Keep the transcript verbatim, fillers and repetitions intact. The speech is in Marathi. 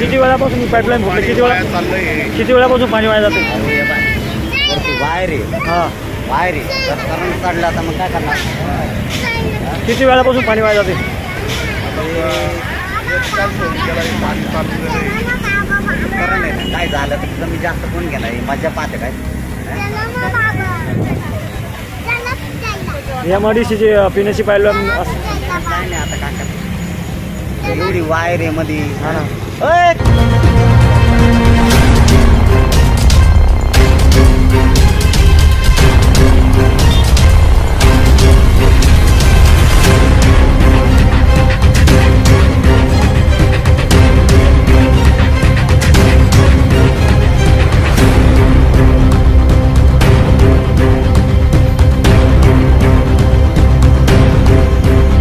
किती वेळापासून ही पाईपलाईन फुटली? किती वेळा किती वेळापासून पाणी वाया जाते? बाहेर आहे. हां, बाहेर आहे. जर करंट काढला तर मग काय करणार? किती वेळापासून पाणी वाया जाते? करंट आहे, काय झालं तर कमी जास्त कोण गेला? मजा पाहते काय? एमआयडीसीची पिण्याची पाईपलाईन असं काय नाही आता काय करणार? एवढी वायर आहे मध्ये. हा ना.